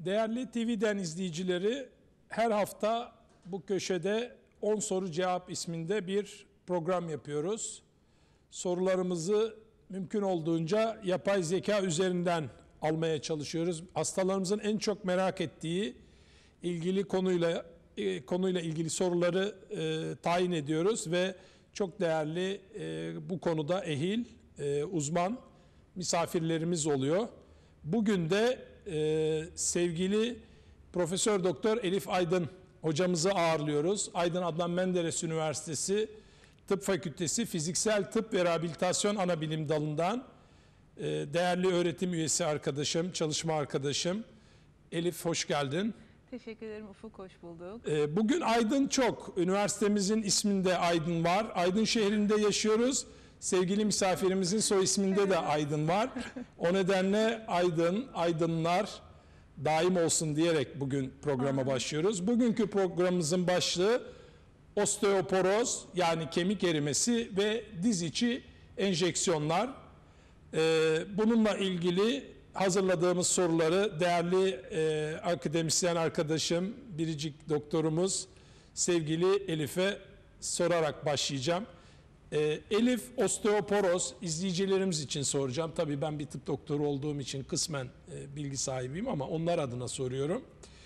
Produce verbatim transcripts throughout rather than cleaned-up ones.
Değerli T V'den izleyicileri, her hafta bu köşede on soru cevap isminde bir program yapıyoruz. Sorularımızı mümkün olduğunca yapay zeka üzerinden almaya çalışıyoruz. Hastalarımızın en çok merak ettiği ilgili konuyla e, konuyla ilgili soruları e, tayin ediyoruz ve çok değerli e, bu konuda ehil, e, uzman misafirlerimiz oluyor. Bugün de e, sevgili Profesör Doktor Elif Aydın hocamızı ağırlıyoruz. Aydın Adnan Menderes Üniversitesi Tıp Fakültesi Fiziksel Tıp ve Rehabilitasyon Anabilim Dalı'ndan e, değerli öğretim üyesi arkadaşım, çalışma arkadaşım. Elif, hoş geldin. Teşekkür ederim Ufuk, hoş bulduk. E, bugün Aydın çok. Üniversitemizin isminde Aydın var. Aydın şehrinde yaşıyoruz. Sevgili misafirimizin soy isminde de Aydın var. O nedenle Aydın, Aydınlar daim olsun diyerek bugün programa başlıyoruz. Bugünkü programımızın başlığı osteoporoz, yani kemik erimesi ve diz içi enjeksiyonlar. Ee, bununla ilgili hazırladığımız soruları değerli e, akademisyen arkadaşım, biricik doktorumuz sevgili Elif'e sorarak başlayacağım. Ee, Elif, osteoporoz izleyicilerimiz için soracağım. Tabii ben bir tıp doktoru olduğum için kısmen e, bilgi sahibiyim ama onlar adına soruyorum.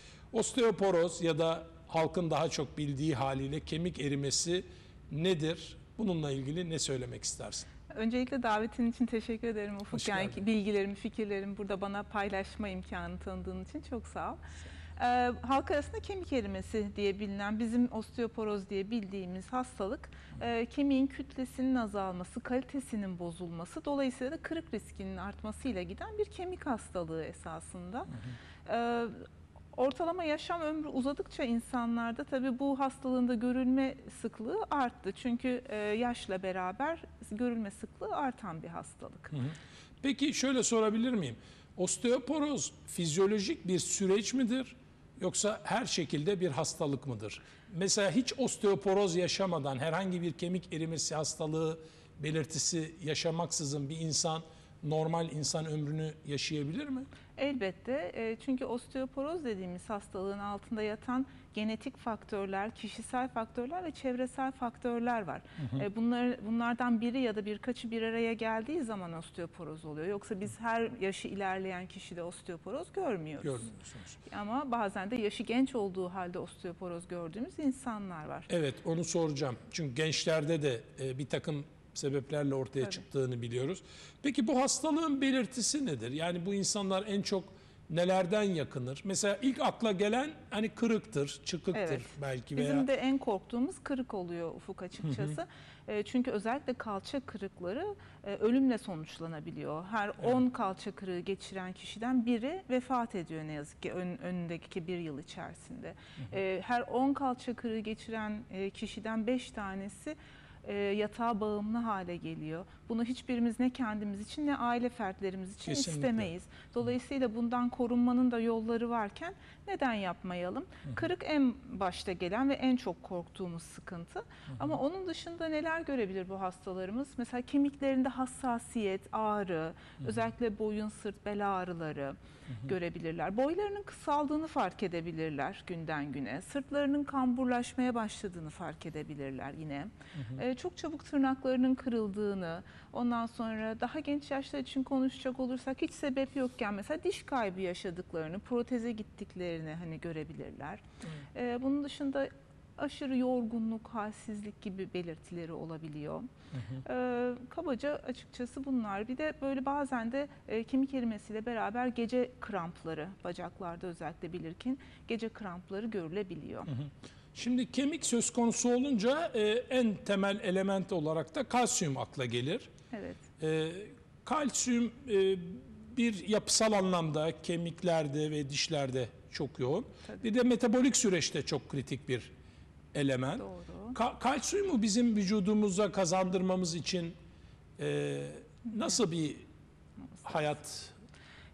Osteoporoz ya da halkın daha çok bildiği haliyle kemik erimesi nedir? Bununla ilgili ne söylemek istersin? Öncelikle davetin için teşekkür ederim Ufuk. Hoş yani geldin. bilgilerimi, fikirlerimi burada bana paylaşma imkanı tanıdığın için çok sağ ol. Ee, halk arasında kemik erimesi diye bilinen, bizim osteoporoz diye bildiğimiz hastalık, e, kemiğin kütlesinin azalması, kalitesinin bozulması, dolayısıyla da kırık riskinin artmasıyla giden bir kemik hastalığı esasında. Hı hı. Ee, Ortalama yaşam ömrü uzadıkça insanlarda tabii bu hastalığın da görülme sıklığı arttı. Çünkü e, yaşla beraber görülme sıklığı artan bir hastalık. Hı hı. Peki şöyle sorabilir miyim? Osteoporoz fizyolojik bir süreç midir? Yoksa her şekilde bir hastalık mıdır? Mesela hiç osteoporoz yaşamadan herhangi bir kemik erimesi hastalığı belirtisi yaşamaksızın bir insan normal insan ömrünü yaşayabilir mi? Elbette, çünkü osteoporoz dediğimiz hastalığın altında yatan genetik faktörler, kişisel faktörler ve çevresel faktörler var. Hı hı. Bunlar, bunlardan biri ya da birkaçı bir araya geldiği zaman osteoporoz oluyor. Yoksa biz her yaşı ilerleyen kişide osteoporoz görmüyoruz. Görmüyorsunuz. Ama bazen de yaşı genç olduğu halde osteoporoz gördüğümüz insanlar var. Evet, onu soracağım. Çünkü gençlerde de bir takım sebeplerle ortaya Tabii. çıktığını biliyoruz. Peki bu hastalığın belirtisi nedir? Yani bu insanlar en çok nelerden yakınır? Mesela ilk akla gelen hani kırıktır, çıkıktır evet. belki veya... Bizim de en korktuğumuz kırık oluyor Ufuk açıkçası. Hı hı. Çünkü özellikle kalça kırıkları ölümle sonuçlanabiliyor. Her evet. on kalça kırığı geçiren kişiden biri vefat ediyor ne yazık ki ön, önündeki bir yıl içerisinde. Hı hı. Her on kalça kırığı geçiren kişiden beş tanesi yatağa bağımlı hale geliyor. Bunu hiçbirimiz ne kendimiz için ne aile fertlerimiz için Kesinlikle. istemeyiz. Dolayısıyla bundan korunmanın da yolları varken neden yapmayalım? Hı hı. Kırık en başta gelen ve en çok korktuğumuz sıkıntı. Hı hı. Ama onun dışında neler görebilir bu hastalarımız? Mesela kemiklerinde hassasiyet, ağrı, hı hı. özellikle boyun, sırt, bel ağrıları hı hı. görebilirler. Boylarının kısaldığını fark edebilirler günden güne. Sırtlarının kamburlaşmaya başladığını fark edebilirler yine. Hı hı. Çok çabuk tırnaklarının kırıldığını, ondan sonra daha genç yaşlar için konuşacak olursak hiç sebep yokken mesela diş kaybı yaşadıklarını, proteze gittiklerini hani görebilirler. Evet. Bunun dışında aşırı yorgunluk, halsizlik gibi belirtileri olabiliyor. Hı hı. Ee, kabaca açıkçası bunlar. Bir de böyle bazen de e, kemik erimesiyle beraber gece krampları, bacaklarda özellikle belirgin gece krampları görülebiliyor. Hı hı. Şimdi kemik söz konusu olunca e, en temel element olarak da kalsiyum akla gelir. Evet. E, kalsiyum e, bir yapısal anlamda kemiklerde ve dişlerde çok yoğun. Tabii. Bir de metabolik süreçte çok kritik bir element. Doğru. Ka kalsiyumu bizim vücudumuza kazandırmamız için e, nasıl bir hayat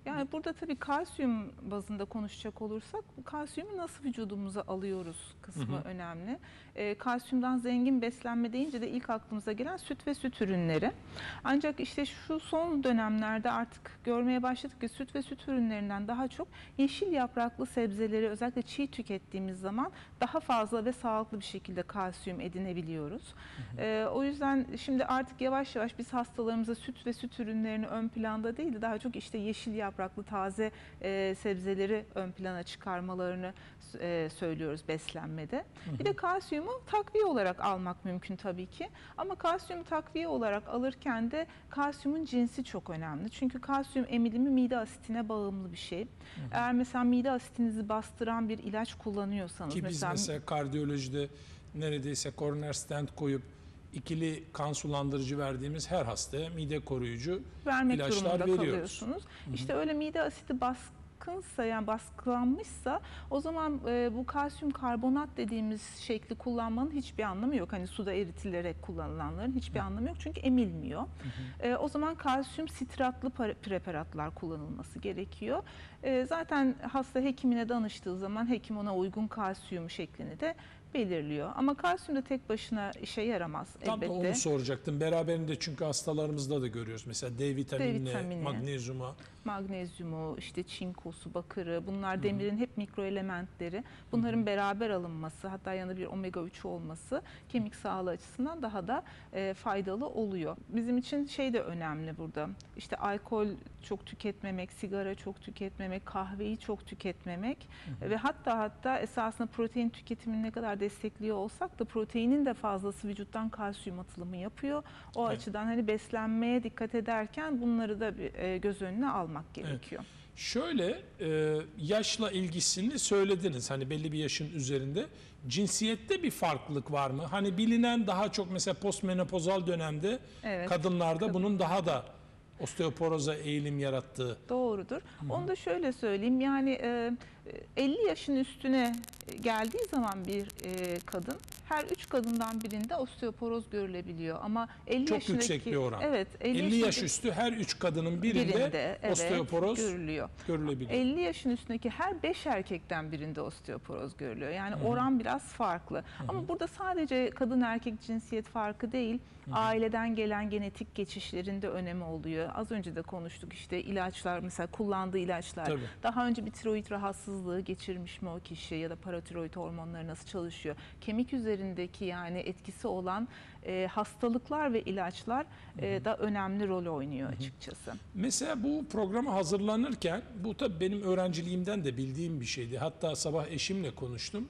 Yani burada tabii kalsiyum bazında konuşacak olursak kalsiyumu nasıl vücudumuza alıyoruz kısmı hı hı. önemli. E, kalsiyumdan zengin beslenme deyince de ilk aklımıza gelen süt ve süt ürünleri. Ancak işte şu son dönemlerde artık görmeye başladık ki süt ve süt ürünlerinden daha çok yeşil yapraklı sebzeleri özellikle çiğ tükettiğimiz zaman daha fazla ve sağlıklı bir şekilde kalsiyum edinebiliyoruz. Hı hı. E, o yüzden şimdi artık yavaş yavaş biz hastalarımıza süt ve süt ürünlerini ön planda değil de daha çok işte yeşil yapraklı taze e, sebzeleri ön plana çıkarmalarını e, söylüyoruz beslenmede. Hı hı. Bir de kalsiyumu takviye olarak almak mümkün tabii ki. Ama kalsiyumu takviye olarak alırken de kalsiyumun cinsi çok önemli. Çünkü kalsiyum emilimi mide asitine bağımlı bir şey. Hı hı. Eğer mesela mide asitinizi bastıran bir ilaç kullanıyorsanız. Ki biz mesela, mesela kardiyolojide neredeyse koroner stent koyup ikili kan sulandırıcı verdiğimiz her hastaya mide koruyucu vermek ilaçlar durumunda veriyoruz. kalıyorsunuz. Hı hı. İşte öyle mide asidi baskınsa yani baskılanmışsa o zaman e, bu kalsiyum karbonat dediğimiz şekli kullanmanın hiçbir anlamı yok. Hani suda eritilerek kullanılanların hiçbir hı. anlamı yok çünkü emilmiyor. Hı hı. E, o zaman kalsiyum sitratlı preparatlar kullanılması gerekiyor. E, zaten hasta hekimine danıştığı zaman hekim ona uygun kalsiyum şeklini de belirliyor. Ama kalsiyum da tek başına işe yaramaz Tam elbette. Tam da onu soracaktım. Beraberinde çünkü hastalarımızda da görüyoruz. Mesela D vitaminini, D vitamini, magnezyumu. Magnezyumu, işte çinkosu, bakırı bunlar Hı-hı. demirin hep mikroelementleri. Bunların Hı-hı. beraber alınması hatta yanında bir omega üç olması kemik sağlığı açısından daha da e, faydalı oluyor. Bizim için şey de önemli burada. İşte alkol çok tüketmemek, sigara çok tüketmemek, kahveyi çok tüketmemek Hı-hı. ve hatta hatta esasında protein tüketimini ne kadar destekliyor olsak da proteinin de fazlası vücuttan kalsiyum atılımı yapıyor. O evet. açıdan hani beslenmeye dikkat ederken bunları da bir, e, göz önüne almak gerekiyor. Evet. Şöyle e, yaşla ilgisini söylediniz hani belli bir yaşın üzerinde. Cinsiyette bir farklılık var mı? Hani bilinen daha çok mesela postmenopozal dönemde evet. kadınlarda Kadın. bunun daha da osteoporoza eğilim yarattığı. Doğrudur. Hı-hı. Onu da şöyle söyleyeyim yani e, elli yaşın üstüne geldiği zaman bir e, kadın her üç kadından birinde osteoporoz görülebiliyor ama elli çok yaşındaki, yüksek bir oran. Evet, elli, elli yaş üstü her üç kadının birinde, birinde evet, osteoporoz görülüyor. görülebiliyor. elli yaşın üstündeki her beş erkekten birinde osteoporoz görülüyor. Yani Hı-hı. oran biraz farklı. Hı-hı. Ama burada sadece kadın erkek cinsiyet farkı değil, Hı-hı. aileden gelen genetik geçişlerin de önemi oluyor. Az önce de konuştuk işte ilaçlar mesela kullandığı ilaçlar. Tabii. Daha önce bir tiroid rahatsızlığı geçirmiş mi o kişi ya da paratiroid hormonları nasıl çalışıyor? Kemik üzerindeki yani etkisi olan e, hastalıklar ve ilaçlar e, da önemli rol oynuyor Hı-hı. açıkçası. Mesela bu programa hazırlanırken bu tabii benim öğrenciliğimden de bildiğim bir şeydi. Hatta sabah eşimle konuştum.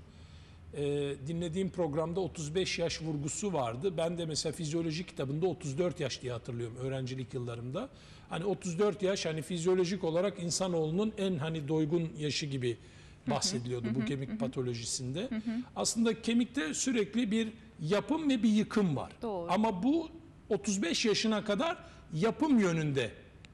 Ee, dinlediğim programda otuz beş yaş vurgusu vardı. Ben de mesela fizyoloji kitabında otuz dört yaş diye hatırlıyorum öğrencilik yıllarımda. Hani otuz dört yaş hani fizyolojik olarak insanoğlunun en hani doygun yaşı gibi bahsediliyordu hı hı, bu kemik hı hı. patolojisinde. Hı hı. Aslında kemikte sürekli bir yapım ve bir yıkım var. Doğru. Ama bu otuz beş yaşına kadar yapım yönünde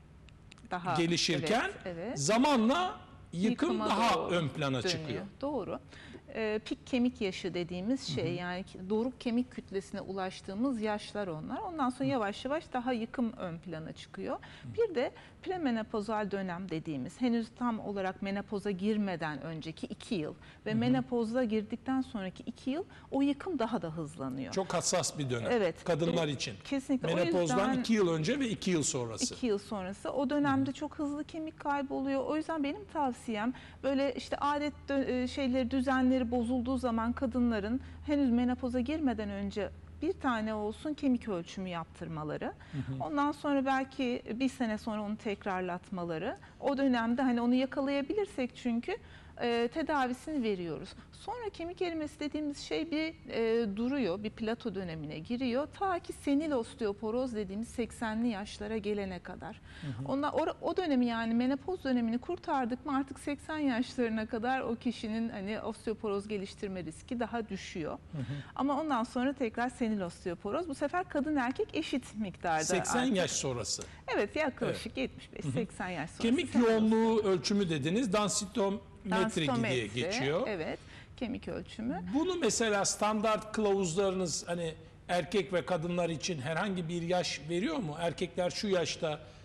daha gelişirken evet, evet. zamanla yıkım Yıkıma daha ön plana dönüyor. çıkıyor. Doğru. E, pik kemik yaşı dediğimiz şey hı hı. yani doruk kemik kütlesine ulaştığımız yaşlar onlar. Ondan sonra yavaş yavaş daha yıkım ön plana çıkıyor. Hı. Bir de premenopozal dönem dediğimiz henüz tam olarak menopoza girmeden önceki iki yıl ve hı hı. menopoza girdikten sonraki iki yıl o yıkım daha da hızlanıyor. Çok hassas bir dönem evet, kadınlar için. Kesinlikle. Menopozdan iki yıl önce ve iki yıl sonrası. iki yıl sonrası. O dönemde hı. çok hızlı kemik kaybı oluyor. O yüzden benim tavsiyem böyle işte adet şeyleri düzenleri bozulduğu zaman kadınların henüz menopoza girmeden önce bir tane olsun kemik ölçümü yaptırmaları. Hı hı. Ondan sonra belki bir sene sonra onu tekrarlatmaları. O dönemde hani onu yakalayabilirsek çünkü e, tedavisini veriyoruz. Sonra kemik erimesi dediğimiz şey bir e, duruyor, bir plato dönemine giriyor. Ta ki senil osteoporoz dediğimiz seksenli yaşlara gelene kadar. Hı hı. Onlar, o, o dönemi yani menopoz dönemini kurtardık mı artık seksen yaşlarına kadar o kişinin hani osteoporoz geliştirme riski daha düşüyor. Hı hı. Ama ondan sonra tekrar senil osteoporoz. Bu sefer kadın erkek eşit miktarda. seksen artık. Yaş sonrası. Evet yaklaşık evet. yetmiş beş seksen yaş sonrası. Kemik yoğunluğu ölçümü dediniz. Dansitometri diye geçiyor. Evet. Kemik ölçümü. Bunu mesela standart kılavuzlarınız hani erkek ve kadınlar için herhangi bir yaş veriyor mu? Erkekler şu yaşta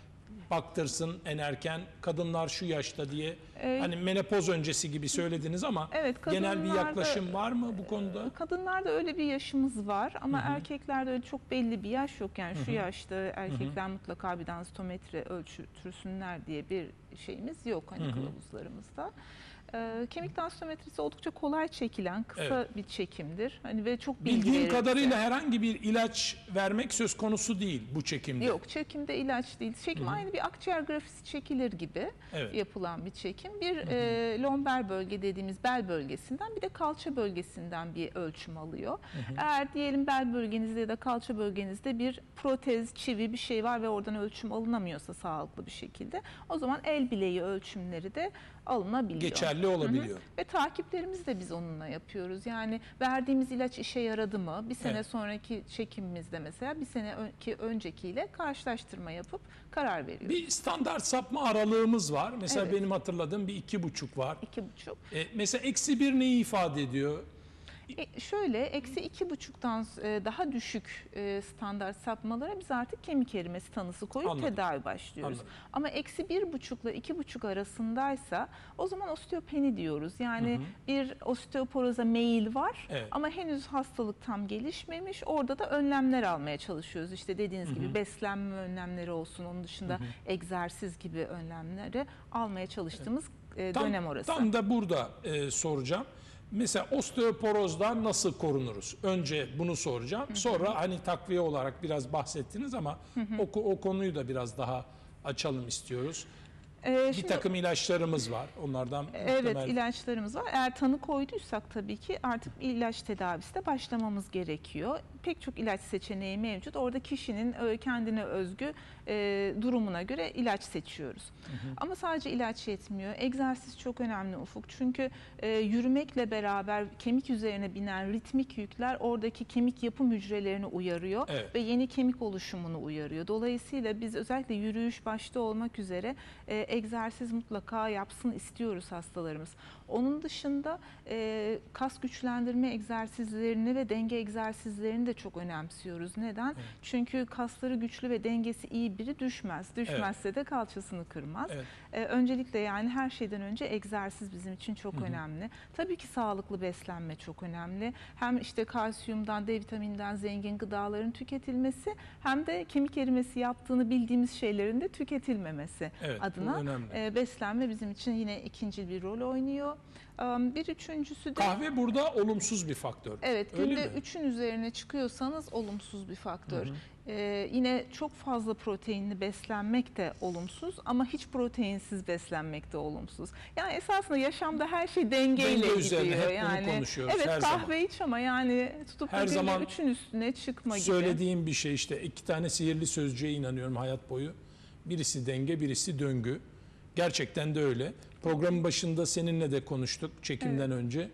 baktırsın en erken, kadınlar şu yaşta diye. Ee, Hani menopoz öncesi gibi söylediniz ama Evet, genel bir kadınlarda- yaklaşım var mı bu konuda? Kadınlarda öyle bir yaşımız var ama erkeklerde öyle çok belli bir yaş yok. Yani şu yaşta erkekler mutlaka bir densitometre ölçtürsünler diye bir şeyimiz yok hani kılavuzlarımızda. Ee, kemik densitometresi oldukça kolay çekilen kısa Evet. bir çekimdir. Hani ve çok bilgi Bildiğim verir bize. kadarıyla herhangi bir ilaç vermek söz konusu değil bu çekimde. Yok, çekimde ilaç değil. Çekim aynı bir akciğer grafisi çekilir gibi Evet. yapılan bir çekim. Bir e, lomber bölge dediğimiz bel bölgesinden bir de kalça bölgesinden bir ölçüm alıyor. Eğer diyelim bel bölgenizde ya da kalça bölgenizde bir protez, çivi bir şey var ve oradan ölçüm alınamıyorsa sağlıklı bir şekilde o zaman el bileği ölçümleri de alınabiliyor. Geçerli olabiliyor. Ve takiplerimizi de biz onunla yapıyoruz. Yani verdiğimiz ilaç işe yaradı mı? Bir sene Evet. sonraki çekimimizde mesela bir sene ön- öncekiyle karşılaştırma yapıp karar veriyoruz. Bir standart sapma aralığımız var. Mesela Evet. benim hatırladığım bir iki buçuk var. İki buçuk. E, mesela eksi bir neyi ifade ediyor? E, şöyle eksi iki buçuktan e, daha düşük e, standart sapmalara biz artık kemik erimesi tanısı koyup Anladım. tedavi başlıyoruz. Anladım. Ama eksi bir buçukla iki buçuk arasındaysa o zaman osteopeni diyoruz. Yani bir osteoporoza meyil var Evet. ama henüz hastalık tam gelişmemiş. Orada da önlemler almaya çalışıyoruz. İşte dediğiniz gibi beslenme önlemleri olsun, onun dışında egzersiz gibi önlemleri almaya çalıştığımız e, Tam, dönem orası. tam da burada e, soracağım. Mesela osteoporozdan nasıl korunuruz? Önce bunu soracağım. Sonra hani takviye olarak biraz bahsettiniz ama o, o konuyu da biraz daha açalım istiyoruz. E, Bir şimdi- takım ilaçlarımız var. Onlardan Evet, muhtemel- ilaçlarımız var. Eğer tanı koyduysak tabii ki artık ilaç tedavisine başlamamız gerekiyor. Pek çok ilaç seçeneği mevcut. Orada kişinin e, kendine özgü e, durumuna göre ilaç seçiyoruz. Ama sadece ilaç yetmiyor. Egzersiz çok önemli Ufuk. Çünkü e, yürümekle beraber kemik üzerine binen ritmik yükler oradaki kemik yapım hücrelerini uyarıyor Evet. ve yeni kemik oluşumunu uyarıyor. Dolayısıyla biz özellikle yürüyüş başta olmak üzere e, egzersiz mutlaka yapsın istiyoruz hastalarımız. Onun dışında e, kas güçlendirme egzersizlerini ve denge egzersizlerini de çok önemsiyoruz. Neden? Çünkü kasları güçlü ve dengesi iyi biri düşmez. Düşmezse de kalçasını kırmaz. Evet. E, öncelikle yani her şeyden önce egzersiz bizim için çok önemli. Tabii ki sağlıklı beslenme çok önemli. Hem işte kalsiyumdan, D vitaminden zengin gıdaların tüketilmesi hem de kemik erimesi yaptığını bildiğimiz şeylerin de tüketilmemesi Evet, bu adına önemli. e, beslenme bizim için yine ikinci bir rol oynuyor. Um, Bir üçüncüsü de Kahve burada olumsuz bir faktör. evet Öyle günde mi? üçün üzerine çıkıyorsanız olumsuz bir faktör. Ee, yine çok fazla proteinli beslenmek de olumsuz ama hiç proteinsiz beslenmek de olumsuz. Yani esasında yaşamda her şey dengeyle Denge üzerine gidiyor. hep bunu yani konuşuyoruz evet her kahve zaman. iç ama yani tutup Her da günde zaman üçün üstüne çıkma gibi. Söylediğim bir şey işte iki tane sihirli sözcüğe inanıyorum hayat boyu. Birisi denge, birisi döngü. Gerçekten de öyle. Programın başında seninle de konuştuk çekimden önce.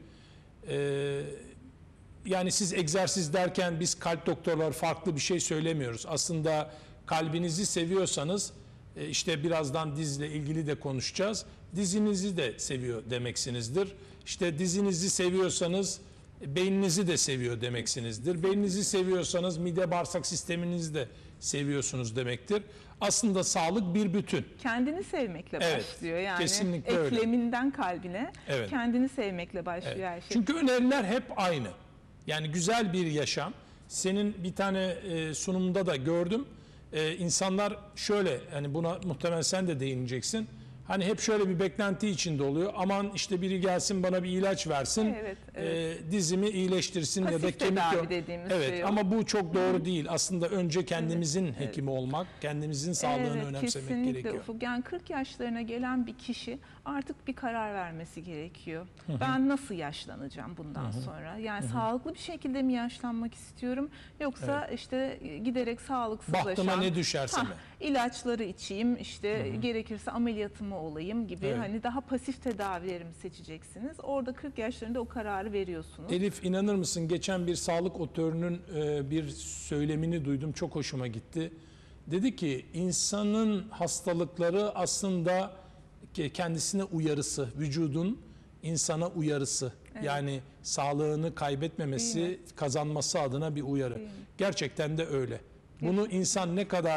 Ee, yani siz egzersiz derken biz kalp doktorları farklı bir şey söylemiyoruz. Aslında kalbinizi seviyorsanız e, işte birazdan dizle ilgili de konuşacağız. Dizinizi de seviyor demeksinizdir. İşte dizinizi seviyorsanız e, beyninizi de seviyor demeksinizdir. Beyninizi seviyorsanız mide bağırsak sisteminizi de seviyorsunuz demektir. Aslında sağlık bir bütün. Kendini sevmekle Evet, başlıyor. Yani kesinlikle öyle. ekleminden kalbine Evet. kendini sevmekle başlıyor Evet. her şey. Çünkü öneriler hep aynı. Yani güzel bir yaşam. Senin bir tane e, sunumda da gördüm. E, insanlar şöyle, yani buna muhtemelen sen de değineceksin. Hani hep şöyle bir beklenti içinde oluyor. Aman işte biri gelsin bana bir ilaç versin. Evet, evet. e, dizimi iyileştirsin ya da Pasif kemik tedavi yok. dediğimiz Evet şey o. ama bu çok doğru değil. Aslında önce kendimizin hekimi olmak, kendimizin sağlığını Evet, önemsemek kesinlikle gerekiyor. Ufuk. Yani kırk yaşlarına gelen bir kişi artık bir karar vermesi gerekiyor. Ben nasıl yaşlanacağım bundan sonra? Yani sağlıklı bir şekilde mi yaşlanmak istiyorum yoksa işte giderek sağlıksızlaşan, Bahtıma ne düşerse Hah, mi? ilaçları içeyim, işte gerekirse ameliyatımı olayım gibi Evet. hani daha pasif tedavilerimi seçeceksiniz. Orada kırk yaşlarında o kararı veriyorsunuz. Elif, inanır mısın, geçen bir sağlık otörünün e, bir söylemini duydum, çok hoşuma gitti. Dedi ki insanın hastalıkları aslında ke- kendisine uyarısı, vücudun insana uyarısı. Yani sağlığını kaybetmemesi, Değil mi? kazanması adına bir uyarı. Değil mi? Gerçekten de öyle. Bunu insan ne kadar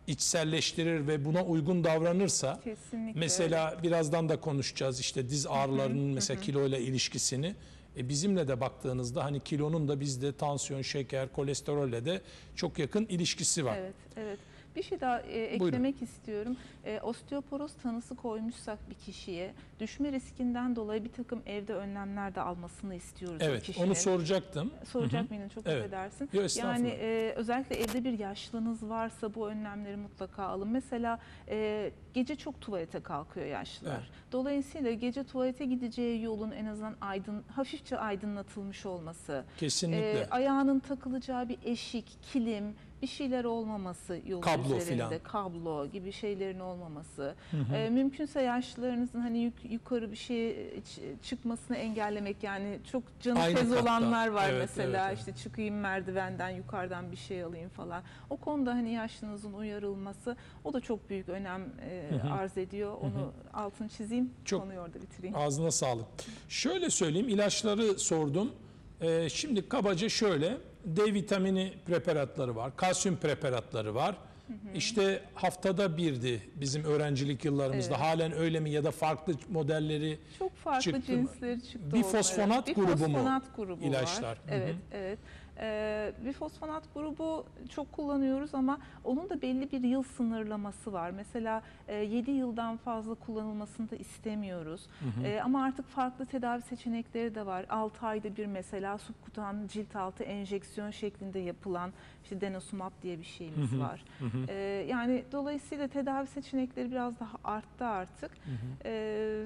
içselleştirir ve buna uygun davranırsa, Kesinlikle. mesela birazdan da konuşacağız işte diz ağrılarının mesela kiloyla ilişkisini. E bizimle de baktığınızda hani kilonun da bizde tansiyon, şeker, kolesterolle de çok yakın ilişkisi var. Evet, evet. Bir şey daha e, eklemek istiyorum. E, osteoporoz tanısı koymuşsak bir kişiye düşme riskinden dolayı bir takım evde önlemler de almasını istiyoruz o Evet, kişinin. onu soracaktım. Soracak mıydın? Çok Evet. affedersin. Yo, estağfurullah. Yani e, özellikle evde bir yaşlınız varsa bu önlemleri mutlaka alın. Mesela e, gece çok tuvalete kalkıyor yaşlılar. Evet. Dolayısıyla gece tuvalete gideceği yolun en azından aydın, hafifçe aydınlatılmış olması, Kesinlikle. e, ayağının takılacağı bir eşik, kilim, bir şeyler olmaması yol Kablo üzerinde, filan. kablo gibi şeylerin olmaması, e, mümkünse yaşlılarınızın hani yuk, yukarı bir şey ç- çıkmasını engellemek, yani çok canı Aynı tez katta. olanlar var Evet, mesela, evet, işte çıkayım merdivenden yukarıdan bir şey alayım falan. O konuda hani yaşlınızın uyarılması, o da çok büyük önem e, arz ediyor. Onu altını çizeyim, Çok- konuyu orada bitireyim. Ağzına sağlık. Şöyle söyleyeyim, ilaçları sordum. Ee, şimdi kabaca şöyle, D vitamini preparatları var, kalsiyum preparatları var. İşte haftada birdi bizim öğrencilik yıllarımızda. Evet. Halen öyle mi ya da farklı modelleri? Çok farklı çıktı mı? cinsleri çıktı Bifosfonat ortaya. grubu mu Bifosfonat grubu ilaçlar? var. Hı hı. Evet, evet. Ee, bifosfonat grubu çok kullanıyoruz ama onun da belli bir yıl sınırlaması var. Mesela e, yedi yıldan fazla kullanılmasını da istemiyoruz. E, ama artık farklı tedavi seçenekleri de var. altı ayda bir mesela subkutan cilt altı enjeksiyon şeklinde yapılan işte denosumab diye bir şeyimiz var. E, yani dolayısıyla tedavi seçenekleri biraz daha arttı artık. E,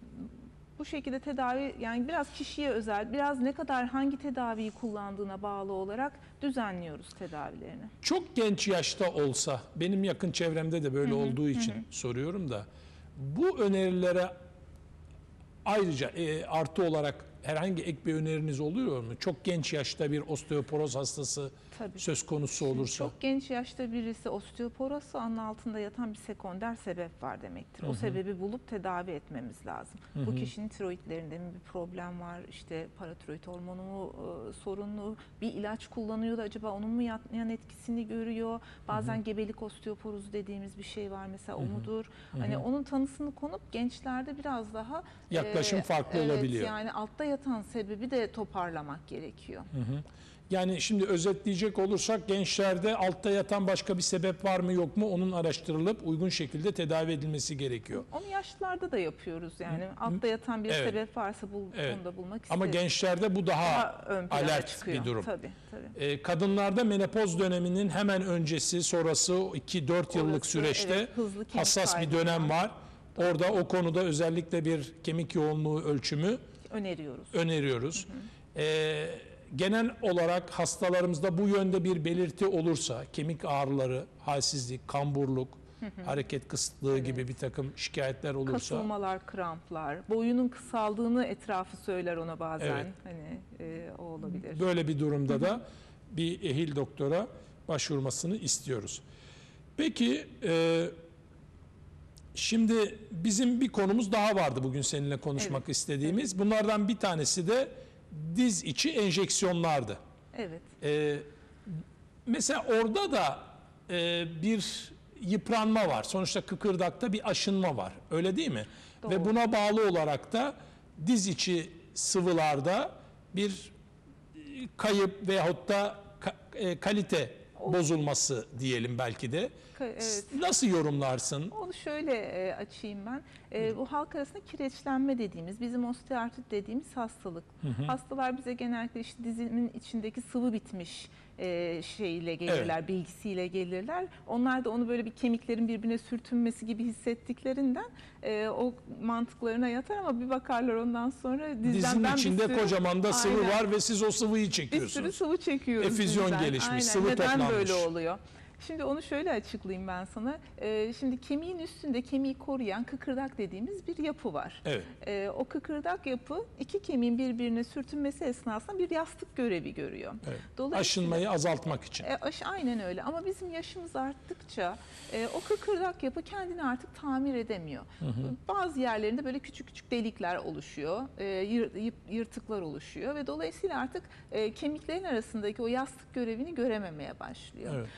Bu şekilde tedavi, yani biraz kişiye özel, biraz ne kadar hangi tedaviyi kullandığına bağlı olarak düzenliyoruz tedavilerini. Çok genç yaşta olsa, benim yakın çevremde de böyle olduğu için soruyorum da, bu önerilere ayrıca e, artı olarak herhangi ek bir öneriniz oluyor mu? Çok genç yaşta bir osteoporoz hastası Tabii. söz konusu Şimdi olursa. çok genç yaşta birisi osteoporozsa onun altında yatan bir sekonder sebep var demektir. O sebebi bulup tedavi etmemiz lazım. Bu kişinin tiroidlerinde mi bir problem var, işte paratiroid hormonu mu e, sorunlu, bir ilaç kullanıyor da acaba onun mu yan, yan etkisini görüyor? Bazen gebelik osteoporozu dediğimiz bir şey var mesela, o mudur? Hani onun tanısını konup gençlerde biraz daha Yaklaşım farklı evet, olabiliyor. Yani altta yatan sebebi de toparlamak gerekiyor. Yani şimdi özetleyecek olursak, gençlerde altta yatan başka bir sebep var mı yok mu, onun araştırılıp uygun şekilde tedavi edilmesi gerekiyor. Onu yaşlılarda da yapıyoruz yani. Altta yatan bir Evet. sebep varsa bul, Evet. onu da bulmak isteriz. Ama gençlerde bu daha, Daha ön plana alert çıkıyor. bir durum. Tabii, tabii. Ee, kadınlarda menopoz döneminin hemen öncesi, sonrası iki dört yıllık Orası, süreçte evet, hızlı kemik hassas bir kaybı dönem var. var. Orada o konuda özellikle bir kemik yoğunluğu ölçümü Öneriyoruz. öneriyoruz. Ee, genel olarak hastalarımızda bu yönde bir belirti olursa, kemik ağrıları, halsizlik, kamburluk, hareket kısıtlığı gibi bir takım şikayetler olursa, Kasılmalar, kramplar, boyunun kısaldığını etrafı söyler ona bazen. Evet. Hani e, o olabilir. böyle bir durumda da bir ehil doktora başvurmasını istiyoruz. Peki, e, şimdi bizim bir konumuz daha vardı bugün seninle konuşmak Evet, istediğimiz. Bunlardan bir tanesi de diz içi enjeksiyonlardı. Evet. Ee, mesela orada da e, bir yıpranma var. Sonuçta kıkırdakta bir aşınma var. Öyle değil mi? Doğru. Ve buna bağlı olarak da diz içi sıvılarda bir e, kayıp veyahut da ka- e, kalite bozulması diyelim belki de. Ka- evet. Nasıl yorumlarsın? Onu şöyle e, açayım ben. E, bu halk arasında kireçlenme dediğimiz, bizim osteoartrit dediğimiz hastalık. Hastalar bize genellikle işte dizimin içindeki sıvı bitmiş e, şeyle gelirler, bilgisiyle gelirler. Onlar da onu böyle bir kemiklerin birbirine sürtünmesi gibi hissettiklerinden e, o mantıklarına yatar ama bir bakarlar ondan sonra dizden Dizin ben bir içinde sürü- kocaman da sıvı Aynen. var ve siz o sıvıyı Bir sürü çekiyorsunuz. sıvı çekiyoruz. Efüzyon dizden. gelişmiş, Aynen. sıvı Neden toplanmış. böyle oluyor? Şimdi onu şöyle açıklayayım ben sana. Ee, şimdi kemiğin üstünde kemiği koruyan kıkırdak dediğimiz bir yapı var. Evet. Ee, o kıkırdak yapı iki kemiğin birbirine sürtünmesi esnasında bir yastık görevi görüyor. Evet. Dolayısıyla- Aşınmayı azaltmak için. E, aş- aynen öyle ama bizim yaşımız arttıkça e, o kıkırdak yapı kendini artık tamir edemiyor. Bazı yerlerinde böyle küçük küçük delikler oluşuyor, e, yır- yıp- yırtıklar oluşuyor ve dolayısıyla artık e, kemiklerin arasındaki o yastık görevini görememeye başlıyor. Evet. Bu k-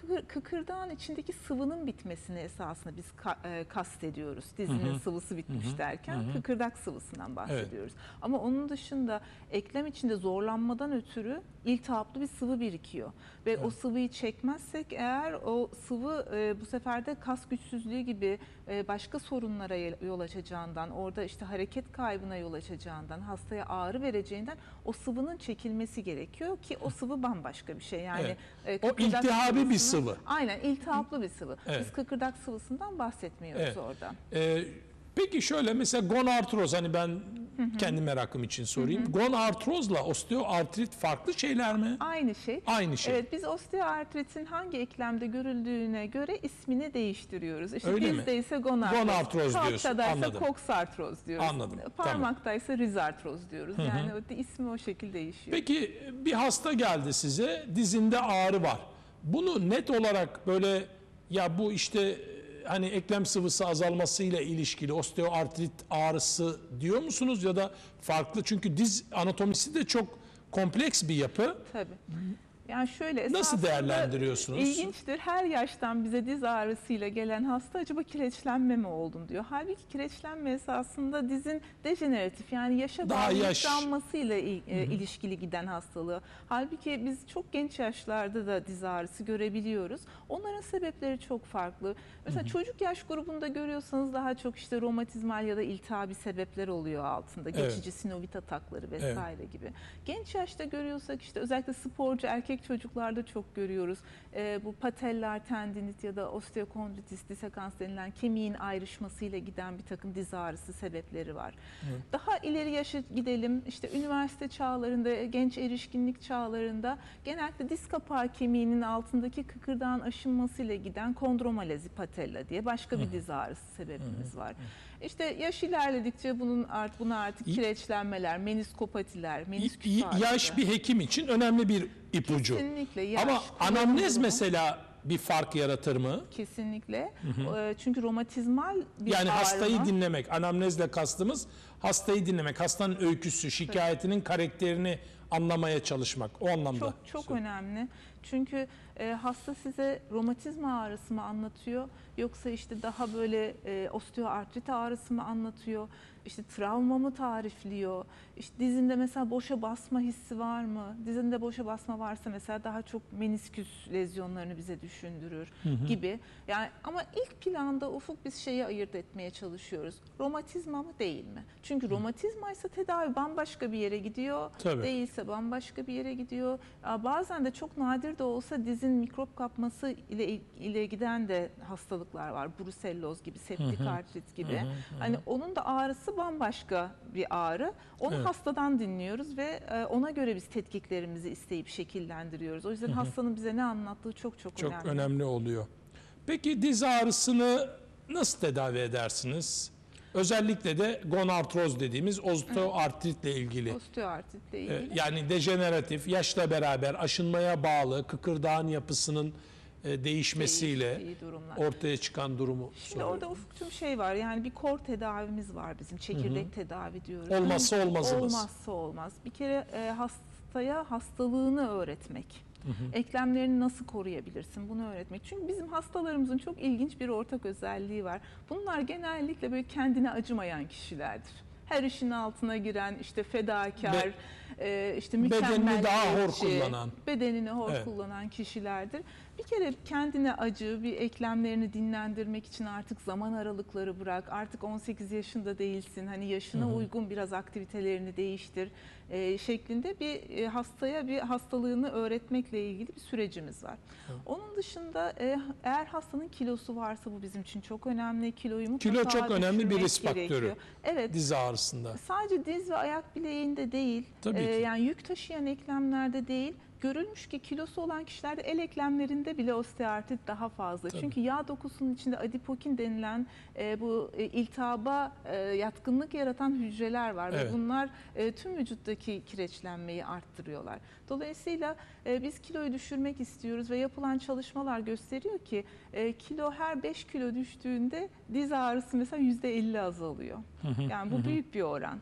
kıkır, kıkırdağın içindeki sıvının bitmesini esasında biz ka, e, kastediyoruz. Dizinin Hı hı. sıvısı bitmiş Hı hı. derken Hı hı. kıkırdak sıvısından bahsediyoruz. Ama onun dışında eklem içinde zorlanmadan ötürü iltihaplı bir sıvı birikiyor. Ve Evet. o sıvıyı çekmezsek eğer o sıvı e, bu sefer de kas güçsüzlüğü gibi e, başka sorunlara yol açacağından, orada işte hareket kaybına yol açacağından, hastaya ağrı vereceğinden o sıvının çekilmesi gerekiyor ki o sıvı bambaşka bir şey. Yani Evet. e, O kıkırdak iltihabi bir sıvısının- sıvı. Aynen, iltihaplı bir sıvı. Evet. Biz kıkırdak sıvısından bahsetmiyoruz Evet. orada. Ee, peki şöyle mesela gonartroz, hani ben kendi merakım için sorayım. Gonartrozla osteoartrit farklı şeyler mi? Aynı şey. Aynı şey. Evet, biz osteoartritin hangi eklemde görüldüğüne göre ismini değiştiriyoruz. İşte Öyle mi? bizde ise gonartroz. Gonartroz diyorsun, Kalçada ise anladım. koksartroz diyoruz. Anladım, Parmakta ise rizartroz diyoruz. Yani o da ismi o şekilde değişiyor. Peki bir hasta geldi size, dizinde ağrı var. Bunu net olarak böyle, ya bu işte hani eklem sıvısı azalmasıyla ilişkili osteoartrit ağrısı diyor musunuz, ya da farklı? Çünkü diz anatomisi de çok kompleks bir yapı. Tabii. Yani şöyle Nasıl esasında değerlendiriyorsunuz? İlginçtir. Her yaştan bize diz ağrısıyla gelen hasta acaba kireçlenme mi oldum diyor. Halbuki kireçlenme esasında dizin dejeneratif, yani yaşa Daha bağlı yaş. yıpranmasıyla il- e, ilişkili giden hastalığı. Halbuki biz çok genç yaşlarda da diz ağrısı görebiliyoruz. Onların sebepleri çok farklı. Mesela çocuk yaş grubunda görüyorsanız daha çok işte romatizmal ya da iltihabi sebepler oluyor altında. Evet. Geçici sinovit atakları vesaire gibi. Genç yaşta görüyorsak işte özellikle sporcu erkek çocuklarda çok görüyoruz. Ee, bu patellar tendinit ya da osteokondritis dissekans denilen kemiğin ayrışmasıyla giden bir takım diz ağrısı sebepleri var. Evet. Daha ileri yaşa gidelim, işte üniversite çağlarında, genç erişkinlik çağlarında genellikle diz kapağı kemiğinin altındaki kıkırdağın aşınmasıyla giden kondromalezi patella diye başka bir diz ağrısı sebebimiz var. İşte yaş ilerledikçe bunun art, buna artık Y- kireçlenmeler, meniskopatiler, menisküs Y- ağrısı. Yaş bir hekim için önemli bir ipucu. Kesinlikle yaş. Ama kullanım anamnez durumu. mesela bir fark yaratır mı? Kesinlikle. Ee, Çünkü romatizmal bir Yani hastayı ağrıma- dinlemek, anamnezle kastımız hastayı dinlemek, hastanın öyküsü, şikayetinin karakterini anlamaya çalışmak. O anlamda. Çok çok önemli. Çünkü e, hasta size romatizma ağrısı mı anlatıyor, yoksa işte daha böyle e, osteoartrit ağrısı mı anlatıyor, işte travma mı tarifliyor, işte dizinde mesela boşa basma hissi var mı? Dizinde boşa basma varsa mesela daha çok menisküs lezyonlarını bize düşündürür gibi. Yani ama ilk planda Ufuk biz şeyi ayırt etmeye çalışıyoruz. Romatizma mı değil mi? Çünkü romatizma ise tedavi bambaşka bir yere gidiyor. Tabii. Değilse bambaşka bir yere gidiyor. Ya bazen de çok nadir de olsa dizin mikrop kapması ile ile giden de hastalıklar var. Bruselloz gibi, septik artrit gibi. Hani onun da ağrısı bambaşka bir ağrı. Onu Evet. hastadan dinliyoruz ve e, ona göre biz tetkiklerimizi isteyip şekillendiriyoruz. O yüzden hastanın bize ne anlattığı çok çok, Çok önemli. önemli oluyor. Peki diz ağrısını nasıl tedavi edersiniz? Özellikle de gonartroz dediğimiz osteoartritle ilgili. Osteoartritle Ee, ilgili. Yani dejeneratif, yaşla beraber aşınmaya bağlı kıkırdağın yapısının e, değişmesiyle Değiştiği durumlar. ortaya çıkan durumu Şimdi soruyorum. orada Ufuk'cum şey var, yani bir kor tedavimiz var bizim, çekirdek tedavi diyoruz. Olmazsa olmazımız. Olmazsa olmaz. Bir kere e, hastaya hastalığını öğretmek. Eklemlerini nasıl koruyabilirsin bunu öğretmek. Çünkü bizim hastalarımızın çok ilginç bir ortak özelliği var. Bunlar genellikle böyle kendine acımayan kişilerdir. Her işin altına giren, işte fedakar, Ve e, işte bedenini daha hor mükemmelliyetçi, kullanan. bedenini hor Evet. kullanan kişilerdir. Bir kere kendine acı, bir eklemlerini dinlendirmek için artık zaman aralıkları bırak. Artık on sekiz yaşında değilsin. Hani yaşına uygun biraz aktivitelerini değiştir e, şeklinde bir e, hastaya bir hastalığını öğretmekle ilgili bir sürecimiz var. Onun dışında e, eğer hastanın kilosu varsa bu bizim için çok önemli. Kiloyu mutlaka Kilo çok önemli bir düşürmek risk faktörü. gerekiyor. Evet. Diz ağrısında. Sadece diz ve ayak bileğinde değil, Tabii e, ki. yani yük taşıyan eklemlerde değil, görülmüş ki kilosu olan kişilerde el eklemlerinde bile osteoartrit daha fazla. Tabii. Çünkü yağ dokusunun içinde adipokin denilen e, bu e, iltihaba e, yatkınlık yaratan hücreler var Evet. ve bunlar e, tüm vücuttaki kireçlenmeyi arttırıyorlar. Dolayısıyla e, biz kiloyu düşürmek istiyoruz ve yapılan çalışmalar gösteriyor ki e, kilo her beş kilo düştüğünde diz ağrısı mesela yüzde elli azalıyor. Yani bu büyük bir oran. Çok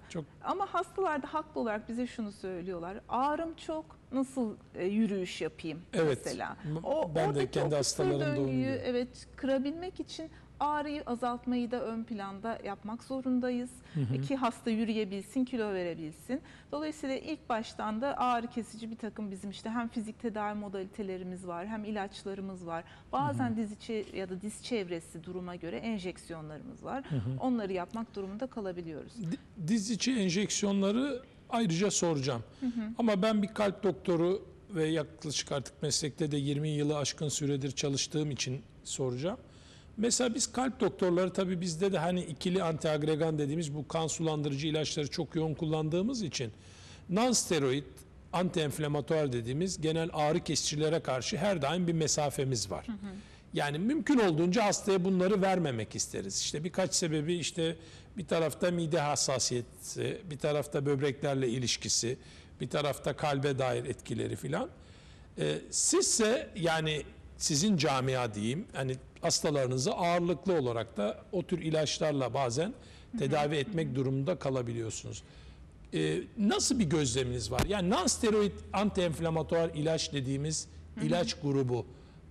Ama hastalar da haklı olarak bize şunu söylüyorlar. Ağrım çok, nasıl e, yürüyüş yapayım Evet. mesela. Ben de oradaki kendi o kısır hastalarımda onu döngüyü, diyorum. evet, kırabilmek için ağrıyı azaltmayı da ön planda yapmak zorundayız. Hı hı. Ki hasta yürüyebilsin, kilo verebilsin. Dolayısıyla ilk baştan da ağrı kesici bir takım bizim işte hem fizik tedavi modalitelerimiz var, hem ilaçlarımız var. Bazen Hı hı. diz içi ya da diz çevresi duruma göre enjeksiyonlarımız var. Hı hı. Onları yapmak durumunda kalabiliyoruz. Di- Diz içi enjeksiyonları ayrıca soracağım. Hı hı. Ama ben bir kalp doktoru ve yaklaşık artık meslekte de yirmi yılı aşkın süredir çalıştığım için soracağım. Mesela biz kalp doktorları, tabii bizde de hani ikili antiagregan dediğimiz bu kan sulandırıcı ilaçları çok yoğun kullandığımız için non-steroid anti-enflamatuar dediğimiz genel ağrı kesicilere karşı her daim bir mesafemiz var. Hı hı. Yani mümkün olduğunca hastaya bunları vermemek isteriz. İşte birkaç sebebi, işte bir tarafta mide hassasiyeti, bir tarafta böbreklerle ilişkisi, bir tarafta kalbe dair etkileri filan. Ee, sizse yani sizin camia diyeyim, hani hastalarınızı ağırlıklı olarak da o tür ilaçlarla bazen tedavi etmek durumunda kalabiliyorsunuz. Ee, nasıl bir gözleminiz var? Yani non-steroid anti-enflamatuar ilaç dediğimiz ilaç grubu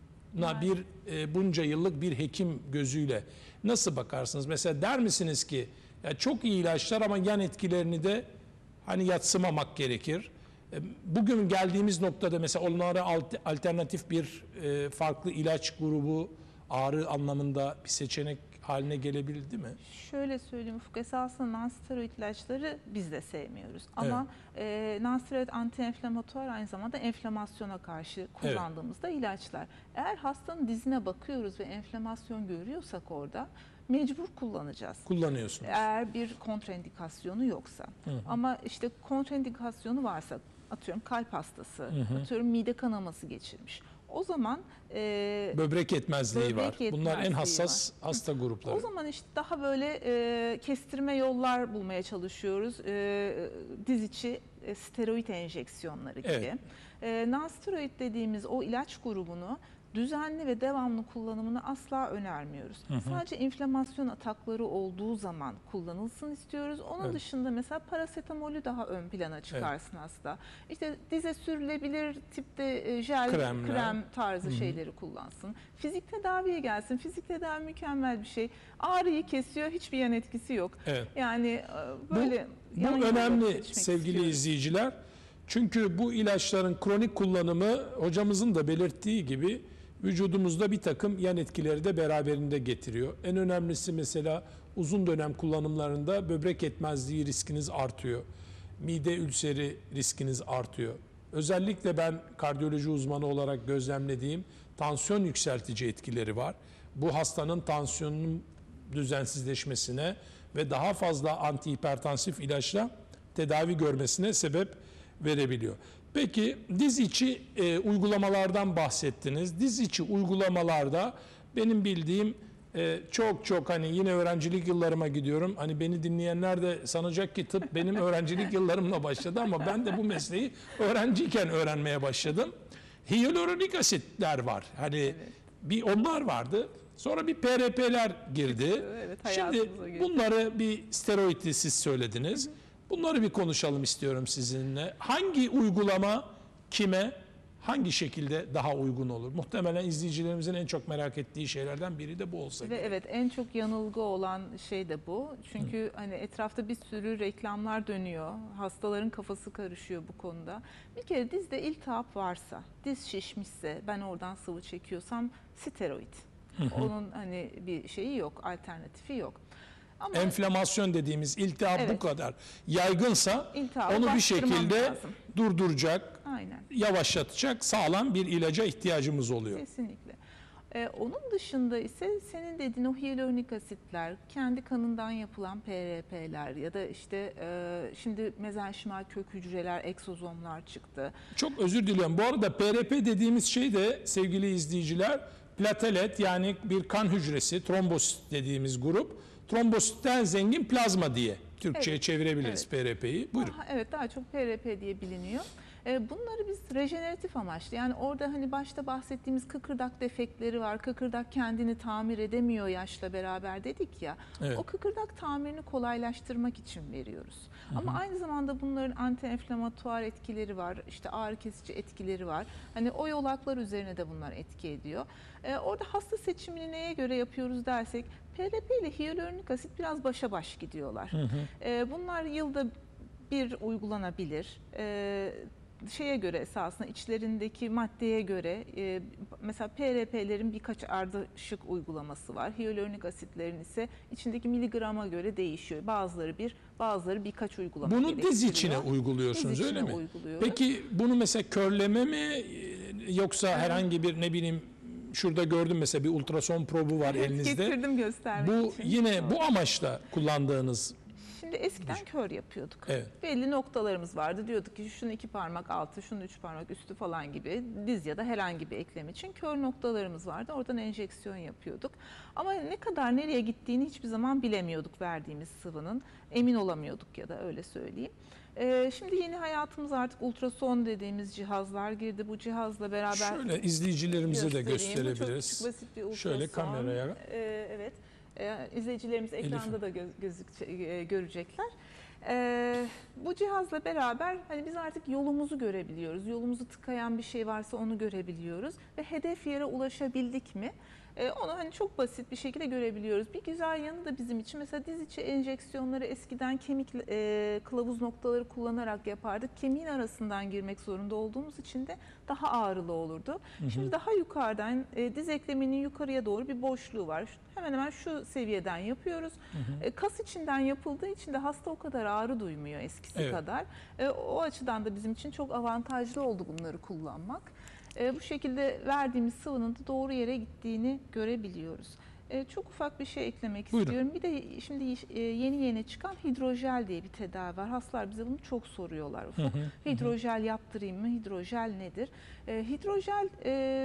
na bir e, bunca yıllık bir hekim gözüyle nasıl bakarsınız? Mesela der misiniz ki ya çok iyi ilaçlar ama yan etkilerini de hani yadsımamak gerekir. E, Bugün geldiğimiz noktada mesela onlara alt- alternatif bir e, farklı ilaç grubu ağrı anlamında bir seçenek haline gelebildi mi? Şöyle söyleyeyim Ufuk, esasında non-steroid ilaçları biz de sevmiyoruz. Ama e, non-steroid anti-enflamatuar aynı zamanda enflamasyona karşı kullandığımızda ilaçlar. Eğer hastanın dizine bakıyoruz ve enflamasyon görüyorsak orada mecbur kullanacağız. Kullanıyorsunuz. Eğer bir kontraindikasyonu yoksa. Hı hı. Ama işte kontraindikasyonu varsa, atıyorum kalp hastası, Hı hı. atıyorum mide kanaması geçirmiş. O zaman e, Böbrek yetmezliği böbrek var. Bunlar en yetmezliği hassas hasta grupları. o zaman işte daha böyle e, kestirme yollar bulmaya çalışıyoruz. E, diz içi e, steroid enjeksiyonları gibi. Evet. E, non-steroid dediğimiz o ilaç grubunu düzenli ve devamlı kullanımını asla önermiyoruz. Hı hı. Sadece inflamasyon atakları olduğu zaman kullanılsın istiyoruz. Onun Evet. dışında mesela parasetamolü daha ön plana çıkarsın hasta. İşte dize sürülebilir tipte e, jel, Kremler. krem tarzı Hı hı. şeyleri kullansın. Fizik tedaviye gelsin. Fizik tedavi mükemmel bir şey. Ağrıyı kesiyor, hiçbir yan etkisi yok. Evet. Yani e, böyle Bu yan yana önemli seçmek sevgili istiyoruz. izleyiciler. Çünkü bu ilaçların kronik kullanımı hocamızın da belirttiği gibi vücudumuzda bir takım yan etkileri de beraberinde getiriyor. En önemlisi mesela uzun dönem kullanımlarında böbrek yetmezliği riskiniz artıyor. Mide ülseri riskiniz artıyor. Özellikle ben kardiyoloji uzmanı olarak gözlemlediğim tansiyon yükseltici etkileri var. Bu hastanın tansiyonunun düzensizleşmesine ve daha fazla antihipertansif ilaçla tedavi görmesine sebep verebiliyor. Peki diz içi e, uygulamalardan bahsettiniz. Diz içi uygulamalarda benim bildiğim e, çok çok hani yine öğrencilik yıllarıma gidiyorum. Hani beni dinleyenler de sanacak ki tıp benim öğrencilik yıllarımla başladı ama ben de bu mesleği öğrenciyken öğrenmeye başladım. Hyaluronik asitler var. Hani Evet. bir onlar vardı. Sonra bir P R P'ler girdi. Evet, Şimdi hayatımıza girdi. bunları bir steroidli siz söylediniz. Bunları bir konuşalım istiyorum sizinle. Hangi uygulama kime, hangi şekilde daha uygun olur? Muhtemelen izleyicilerimizin en çok merak ettiği şeylerden biri de bu olsa Ve gerek. evet, en çok yanılgı olan şey de bu. Çünkü Hı. hani etrafta bir sürü reklamlar dönüyor. Hastaların kafası karışıyor bu konuda. Bir kere dizde iltihap varsa, diz şişmişse, ben oradan sıvı çekiyorsam steroid. Hı hı. Onun hani bir şeyi yok, alternatifi yok. Ama Enflamasyon dediğimiz iltihap bu Evet. kadar yaygınsa iltihabı onu bir bastırmam şekilde lazım. durduracak, Aynen. yavaşlatacak sağlam bir ilaca ihtiyacımız oluyor. Kesinlikle. Ee, onun dışında ise senin dediğin o hyaluronik asitler, kendi kanından yapılan P R P'ler ya da işte e, şimdi mezenşimal kök hücreler, egzozomlar çıktı. Çok özür diliyorum. Bu arada P R P dediğimiz şey de sevgili izleyiciler platelet, yani bir kan hücresi, trombosit dediğimiz grup. Trombositten zengin plazma diye Türkçe'ye Evet, çevirebiliriz evet. P R P'yi. Buyurun. Daha- evet, daha çok P R P diye biliniyor. E, bunları biz rejeneratif amaçlı, yani orada hani başta bahsettiğimiz kıkırdak defekleri var. Kıkırdak kendini tamir edemiyor yaşla beraber dedik ya. Evet. O kıkırdak tamirini kolaylaştırmak için veriyoruz. Hı hı. Ama aynı zamanda bunların anti-enflamatuar etkileri var. İşte ağrı kesici etkileri var. Hani o yolaklar üzerine de bunlar etki ediyor. E, orada hasta seçimini neye göre yapıyoruz dersek, P R P ile hyaluronik asit biraz başa baş gidiyorlar. Hı hı. E, bunlar yılda bir uygulanabilir. E, şeye göre, esasında içlerindeki maddeye göre, e, mesela P R P'lerin birkaç ardışık uygulaması var. Hyaluronik asitlerin ise içindeki miligrama göre değişiyor. Bazıları bir, bazıları birkaç uygulama Bunu diz içine gerektiriyor. uyguluyorsunuz, Diz içine öyle mi? uyguluyoruz. Peki bunu mesela körleme mi, yoksa Evet. herhangi bir, ne bileyim, şurada gördüm mesela bir ultrason probu var elinizde. Getirdim göstermek Bu için. yine Doğru. bu amaçla kullandığınız. Şimdi eskiden kör yapıyorduk. Evet. Belli noktalarımız vardı. Diyorduk ki şunu iki parmak altı, şunu üç parmak üstü falan gibi, diz ya da herhangi bir eklem için kör noktalarımız vardı. Oradan enjeksiyon yapıyorduk. Ama ne kadar nereye gittiğini hiçbir zaman bilemiyorduk verdiğimiz sıvının. Emin olamıyorduk ya da öyle söyleyeyim. Ee, şimdi yeni hayatımız artık ultrason dediğimiz cihazlar girdi. Bu cihazla beraber Şöyle izleyicilerimize de göstereyim. Bu gösterebiliriz. çok küçük, basit bir ultrason. Şöyle kameraya. Ee, evet. Ee, izleyicilerimiz ekranda Elif. da göz, gözük, e, görecekler. Ee, bu cihazla beraber hani biz artık yolumuzu görebiliyoruz. Yolumuzu tıkayan bir şey varsa onu görebiliyoruz ve hedef yere ulaşabildik mi? Ee, onu hani çok basit bir şekilde görebiliyoruz. Bir güzel yanı da bizim için, mesela diz içi enjeksiyonları eskiden kemik e, kılavuz noktaları kullanarak yapardık. Kemiğin arasından girmek zorunda olduğumuz için de daha ağrılı olurdu. Hı hı. Şimdi daha yukarıdan, e, diz ekleminin yukarıya doğru bir boşluğu var. Hemen hemen şu seviyeden yapıyoruz. Hı hı. E, kas içinden yapıldığı için de hasta o kadar ağrı duymuyor eskisi evet. kadar. E, o açıdan da bizim için çok avantajlı oldu bunları kullanmak. E, bu şekilde verdiğimiz sıvının da doğru yere gittiğini görebiliyoruz. E, çok ufak bir şey eklemek Buyurun. istiyorum. Bir de şimdi e, yeni yeni çıkan hidrojel diye bir tedavi var. Hastalar bize bunu çok soruyorlar. Ufuk, hı hı, hidrojel yaptırayım mı? Hidrojel nedir? E, hidrojel e,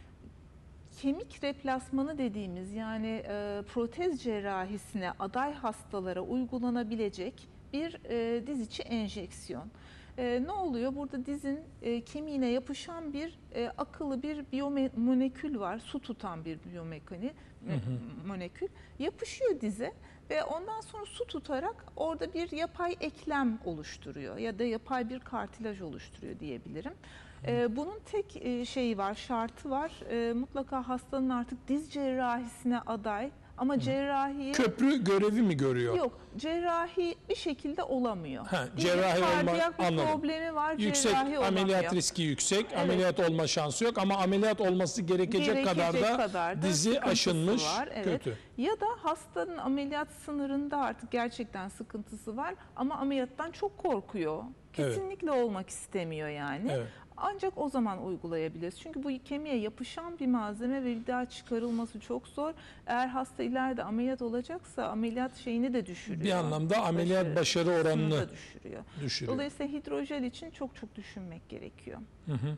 kemik replasmanı dediğimiz, yani e, protez cerrahisine aday hastalara uygulanabilecek bir e, diz içi enjeksiyon. E, ne oluyor? Burada dizin e, kemiğine yapışan bir e, akıllı bir biyomolekül var. Su tutan bir biyomolekül molekül yapışıyor dize ve ondan sonra su tutarak orada bir yapay eklem oluşturuyor ya da yapay bir kartilaj oluşturuyor diyebilirim. E, bunun tek e, şeyi var, şartı var. E, mutlaka hastanın artık diz cerrahisine aday. Ama cerrahi... Köprü görevi mi görüyor? Yok, cerrahi bir şekilde olamıyor. Ha, cerrahi olma, bir anladım. problemi var, yüksek, cerrahi ameliyat olamıyor. riski yüksek, Evet. Ameliyat olma şansı yok ama ameliyat olması gerekecek, Gerekecek kadar da, kadar da dizi aşınmış, var. Evet. kötü. Ya da hastanın ameliyat sınırında artık gerçekten sıkıntısı var ama ameliyattan çok korkuyor. Kesinlikle evet. olmak istemiyor yani. Evet. Ancak o zaman uygulayabiliriz. Çünkü bu kemiğe yapışan bir malzeme ve bir daha çıkarılması çok zor. Eğer hasta ileride ameliyat olacaksa ameliyat şeyini de düşürüyor. Bir anlamda ameliyat başarı, başarı oranını da düşürüyor. düşürüyor. Dolayısıyla hidrojel için çok çok düşünmek gerekiyor. Hı hı.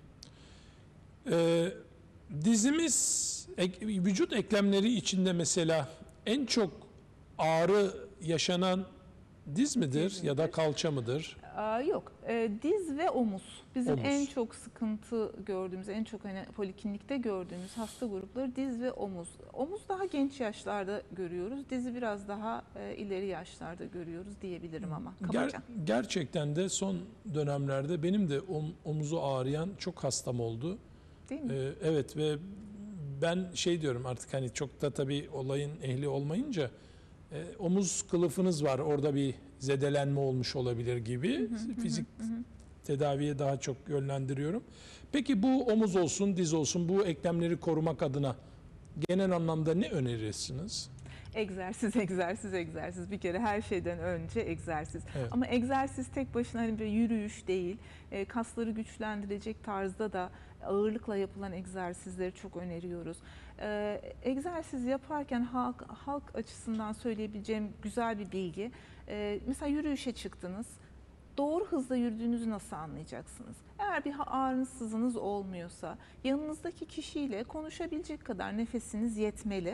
Ee, dizimiz, ek, vücut eklemleri içinde mesela en çok ağrı yaşanan diz midir diz ya da kalça mıdır? Aa, yok, e, diz ve omuz. Bizim omuz. en çok sıkıntı gördüğümüz, en çok hani poliklinikte gördüğümüz hasta grupları diz ve omuz. Omuz daha genç yaşlarda görüyoruz, dizi biraz daha e, ileri yaşlarda görüyoruz diyebilirim ama kabaca. Ger gerçekten de son dönemlerde benim de om omuzu ağrıyan çok hastam oldu. Değil mi? Ee, evet ve ben şey diyorum artık, hani çok da tabii olayın ehli olmayınca e, omuz kılıfınız var, orada bir zedelenme olmuş olabilir gibi. Hı hı, fizik hı hı. tedaviye daha çok yönlendiriyorum. Peki bu omuz olsun, diz olsun, bu eklemleri korumak adına genel anlamda ne önerirsiniz? Egzersiz, egzersiz, egzersiz. Bir kere her şeyden önce egzersiz. Evet. Ama egzersiz tek başına hani bir yürüyüş değil. E, kasları güçlendirecek tarzda da ağırlıkla yapılan egzersizleri çok öneriyoruz. E, egzersiz yaparken halk, halk açısından söyleyebileceğim güzel bir bilgi. E, mesela yürüyüşe çıktınız. Doğru hızla yürüdüğünüzü nasıl anlayacaksınız? Eğer bir ağrınız, sızınız olmuyorsa yanınızdaki kişiyle konuşabilecek kadar nefesiniz yetmeli.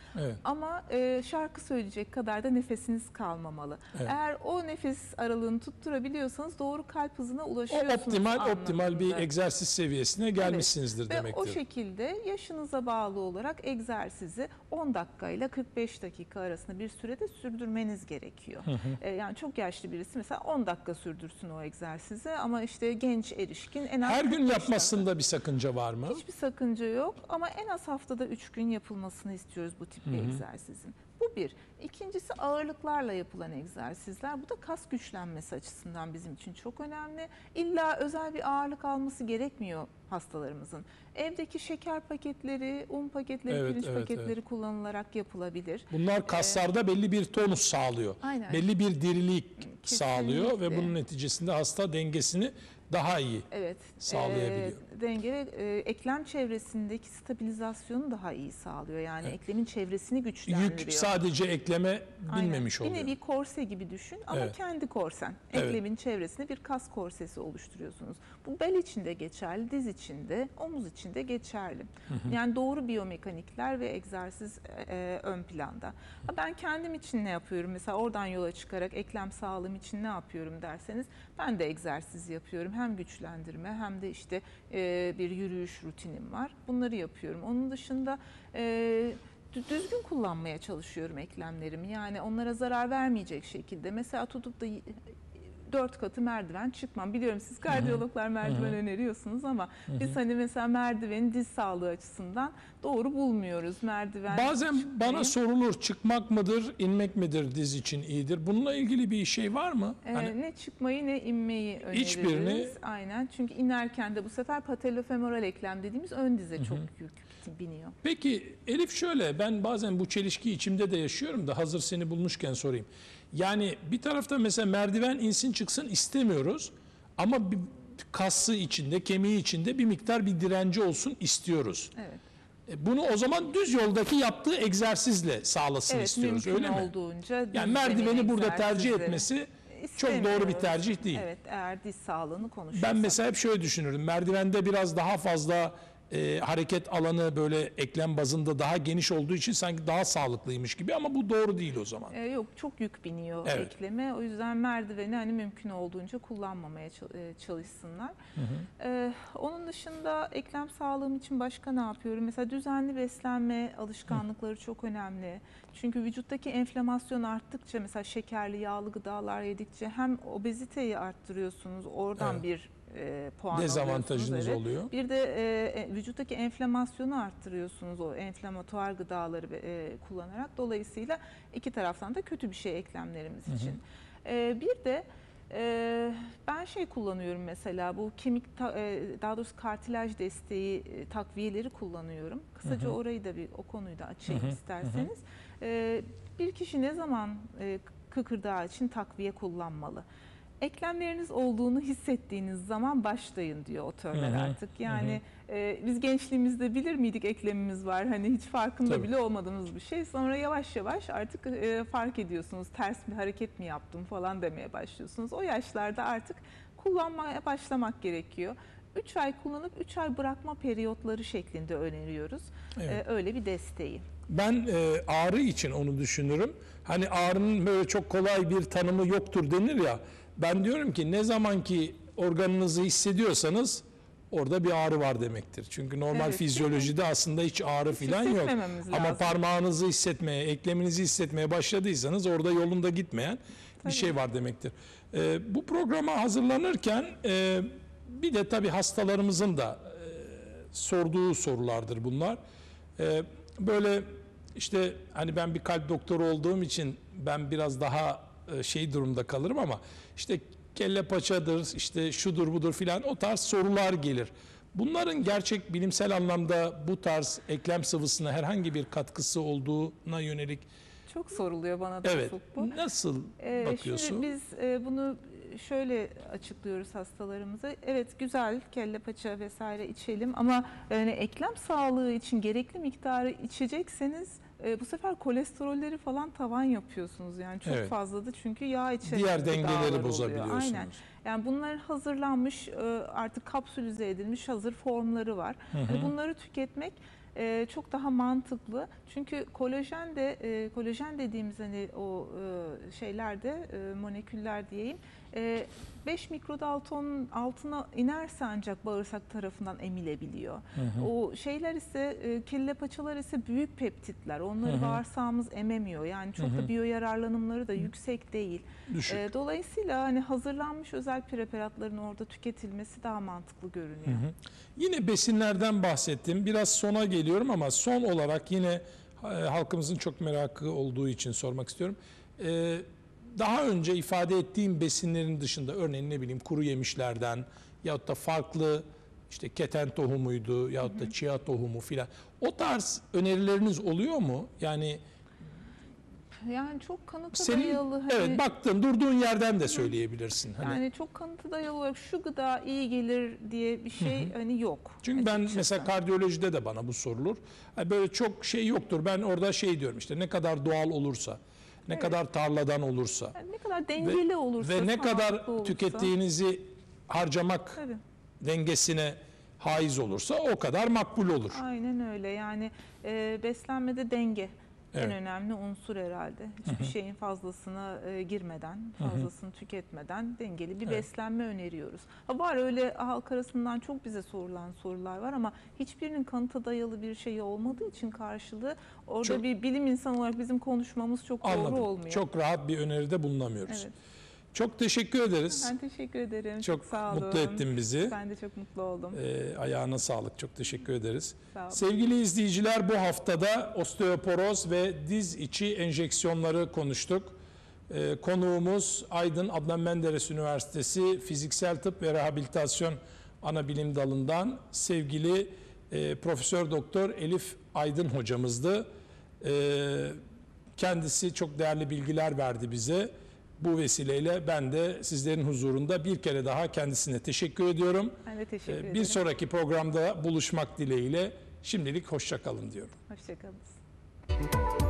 Evet. Ama e, şarkı söyleyecek kadar da nefesiniz kalmamalı. Evet. Eğer o nefes aralığını tutturabiliyorsanız doğru kalp hızına O ulaşıyorsunuz. optimal optimal bir anlamında. egzersiz seviyesine gelmişsinizdir Ve demektir. o şekilde yaşınıza bağlı olarak egzersizi on dakika ile kırk beş dakika arasında bir sürede sürdürmeniz gerekiyor. Hı hı. Ee, yani çok yaşlı birisi mesela on dakika sürdürsün o egzersizi ama işte genç erişkin en az Her gün kırk beş yapmasında bir sakınca var mı? dakika. Hiçbir sakınca yok ama en az haftada üç gün yapılmasını istiyoruz bu tip bir Hı hı. egzersizin. Bu bir. İkincisi ağırlıklarla yapılan egzersizler. Bu da kas güçlenmesi açısından bizim için çok önemli. İlla özel bir ağırlık alması gerekmiyor hastalarımızın. Evdeki şeker paketleri, un paketleri, Evet, pirinç evet, paketleri evet. kullanılarak yapılabilir. Bunlar kaslarda belli bir tonus sağlıyor. Aynen. Belli bir dirilik Kesinlikle. sağlıyor ve bunun neticesinde hasta dengesini daha iyi Evet, sağlayabiliyor. E, denge ve e, eklem çevresindeki stabilizasyonu daha iyi sağlıyor. Yani Evet. eklemin çevresini güçlendiriyor. Yük sadece ekleme binmemiş Aynen. oluyor. Bir nevi korse gibi düşün ama Evet. kendi korsen. Evet. Eklemin çevresinde bir kas korsesi oluşturuyorsunuz. Bu bel için de geçerli, diz için de, omuz için de geçerli. Hı hı. Yani doğru biyomekanikler ve egzersiz e, ön planda. Ha, ben kendim için ne yapıyorum? Mesela oradan yola çıkarak eklem sağlığım için ne yapıyorum derseniz ben de egzersiz yapıyorum. Hem güçlendirme hem de işte e, bir yürüyüş rutinim var. Bunları yapıyorum. Onun dışında e, düzgün kullanmaya çalışıyorum eklemlerimi. Yani onlara zarar vermeyecek şekilde. Mesela tutup da dört katı merdiven çıkmam. Biliyorum siz kardiyologlar merdiven öneriyorsunuz ama biz hani mesela merdiveni diz sağlığı açısından doğru bulmuyoruz. Merdiven Bazen çıkmayı. bana sorulur, çıkmak mıdır, inmek midir diz için iyidir? Bununla ilgili bir şey var mı? Ee, Hani ne çıkmayı ne inmeyi öneririz. Hiçbirini- Aynen. Çünkü inerken de bu sefer patellofemoral eklem dediğimiz ön dize çok yük biniyor. Peki Elif şöyle, ben bazen bu çelişkiyi içimde de yaşıyorum da hazır seni bulmuşken sorayım. Yani bir tarafta mesela merdiven insin çıksın istemiyoruz ama bir kası içinde, kemiği içinde bir miktar bir direnci olsun istiyoruz. Evet. E, Bunu o zaman düz yoldaki yaptığı egzersizle sağlasın Evet, istiyoruz, mümkün öyle mi? olduğunca düz Yani merdiveni zemin burada tercih egzersizleri etmesi çok doğru bir istemiyoruz. tercih değil. Evet, eğer diz sağlığını konuşuyorsak. Ben mesela hep şöyle düşünürüm. Merdivende biraz daha fazla e, hareket alanı böyle eklem bazında daha geniş olduğu için sanki daha sağlıklıymış gibi ama bu doğru değil o zaman. Ee, yok, çok yük biniyor Evet. ekleme. O yüzden merdiveni hani mümkün olduğunca kullanmamaya çal- e, çalışsınlar. Hı hı. Ee, onun dışında eklem sağlığım için başka ne yapıyorum? Mesela düzenli beslenme alışkanlıkları çok önemli. Çünkü vücuttaki enflamasyon arttıkça, mesela şekerli, yağlı gıdalar yedikçe hem obeziteyi arttırıyorsunuz, oradan Evet. bir e, puan Dezavantajınız alıyorsunuz. Evet. oluyor. Bir de e, vücuttaki enflamasyonu arttırıyorsunuz o enflamatuar gıdaları e, kullanarak. Dolayısıyla iki taraftan da kötü bir şey eklemlerimiz Hı hı. için. E, bir de e, ben şey kullanıyorum mesela, bu kemik ta- e, daha doğrusu kartilaj desteği e, takviyeleri kullanıyorum. Kısaca Hı hı. orayı da bir o konuyu da açayım Hı hı, hı hı. isterseniz. E, bir kişi ne zaman e, kıkırdağı için takviye kullanmalı? Eklemleriniz olduğunu hissettiğiniz zaman başlayın diyor otörler Hı hı, artık. Yani e, biz gençliğimizde bilir miydik eklemimiz var, hani hiç farkında Tabii. bile olmadığımız bir şey. Sonra yavaş yavaş artık e, fark ediyorsunuz, ters bir hareket mi yaptım falan demeye başlıyorsunuz. O yaşlarda artık kullanmaya başlamak gerekiyor. üç ay kullanıp üç ay bırakma periyotları şeklinde öneriyoruz. Evet. E, öyle bir desteği. Ben e, ağrı için onu düşünürüm. Hani ağrının böyle çok kolay bir tanımı yoktur denir ya. Ben diyorum ki ne zaman ki organınızı hissediyorsanız orada bir ağrı var demektir. Çünkü normal Evet, fizyolojide aslında hiç ağrı falan yok. hissetmememiz Ama lazım. parmağınızı hissetmeye, ekleminizi hissetmeye başladıysanız orada yolunda gitmeyen bir Tabii. şey var demektir. E, bu programa hazırlanırken e, bir de tabii hastalarımızın da e, sorduğu sorulardır bunlar. E, böyle işte hani ben bir kalp doktoru olduğum için ben biraz daha e, şey durumda kalırım ama işte kelle paçadır, işte şudur budur filan o tarz sorular gelir. Bunların gerçek bilimsel anlamda bu tarz eklem sıvısına herhangi bir katkısı olduğuna yönelik Çok soruluyor bana da evet çok bu. nasıl Ee, bakıyorsun? Şimdi biz e, bunu şöyle açıklıyoruz hastalarımıza. Evet, güzel kelle paça vesaire içelim ama yani eklem sağlığı için gerekli miktarı içecekseniz e, bu sefer kolesterolleri falan tavan yapıyorsunuz. Yani çok Evet. fazladır çünkü yağ içeren Diğer gıdalar dengeleri oluyor. bozabiliyorsunuz. Aynen. Yani bunlar hazırlanmış, e, artık kapsülize edilmiş hazır formları var. Hı hı. Hani bunları tüketmek e, çok daha mantıklı. Çünkü kolajen de e, kolajen dediğimiz hani o e, şeylerde e, moleküller diyeyim e, beş mikrodaltonun altına inerse ancak bağırsak tarafından emilebiliyor. Hı hı. O şeyler ise e, kelle paçalar ise büyük peptitler. Onları Hı hı. bağırsağımız ememiyor. Yani çok Hı hı. da biyoyararlanımları da yüksek değil. Düşük. E, dolayısıyla hani hazırlanmış özel preparatların orada tüketilmesi daha mantıklı görünüyor. Hı hı. Yine besinlerden bahsettim. Biraz sona geliyorum ama son olarak yine e, halkımızın çok merakı olduğu için sormak istiyorum. E, daha önce ifade ettiğim besinlerin dışında örneğin ne bileyim kuru yemişlerden yahut da farklı işte keten tohumuydu yahut da chia tohumu filan. O tarz önerileriniz oluyor mu? Yani Yani çok kanıta senin dayalı hani, evet baktın durduğun yerden de söyleyebilirsin. Hani yani çok kanıta dayalı olarak şu gıda iyi gelir diye bir şey hani yok. çünkü ben açıkçası. mesela kardiyolojide de bana bu sorulur. Yani böyle çok şey yoktur. Ben orada şey diyorum işte ne kadar doğal olursa, ne Evet. kadar tarladan olursa Yani ne kadar dengeli olursa, ve ne sağlıklı kadar olursa. tükettiğinizi harcamak Tabii. dengesine haiz olursa o kadar makbul olur. Aynen öyle. Yani e, beslenmede denge Evet. en önemli unsur herhalde. Hiçbir şeyin fazlasına e, girmeden, fazlasını tüketmeden dengeli bir Evet. beslenme öneriyoruz. Ha, var öyle halk arasından çok bize sorulan sorular var ama hiçbirinin kanıta dayalı bir şey olmadığı için karşılığı orada Çok- bir bilim insanı olarak bizim konuşmamız çok doğru Anladım. olmuyor. Çok rahat bir öneride bulunamıyoruz. Evet. Çok teşekkür ederiz. Ben teşekkür ederim. Çok sağ olun. mutlu ettin bizi. Ben de çok mutlu oldum. Ee, ayağına sağlık. Çok teşekkür ederiz. Sağ olun. Sevgili izleyiciler, bu haftada osteoporoz ve diz içi enjeksiyonları konuştuk. Ee, konuğumuz Aydın Adnan Menderes Üniversitesi Fiziksel Tıp ve Rehabilitasyon Anabilim Dalı'ndan sevgili e, Profesör Doktor Elif Aydın hocamızdı. Ee, kendisi çok değerli bilgiler verdi bize. Bu vesileyle ben de sizlerin huzurunda bir kere daha kendisine teşekkür ediyorum. Ben de teşekkür Ee, ederim. Bir sonraki programda buluşmak dileğiyle şimdilik hoşça kalın diyorum. Hoşçakalın.